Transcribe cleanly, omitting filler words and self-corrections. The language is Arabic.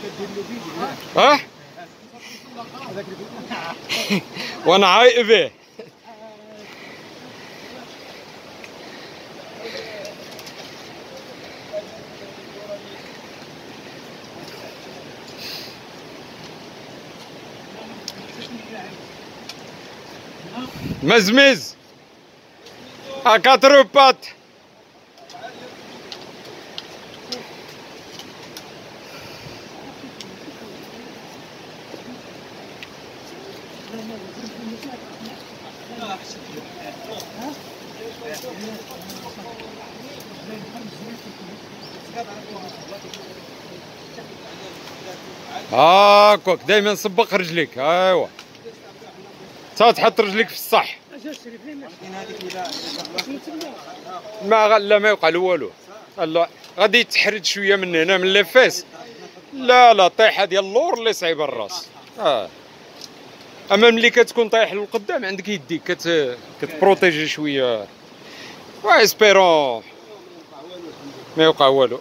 ها وانا عايق به. مزمز quatre pattes. هاكوك دايما سبق رجليك. ايوا تا تحط رجليك في الصح. لا ما يوقع له والو. لا غادي يتحرد شويه من هنا من لافاس. لا طيحه ديال اللور اللي صعيبه الراس. اما ملي كتكون طايح للقدام عندك يديك كتبروتيجي شويه. واسبيرون ما يوقع والو.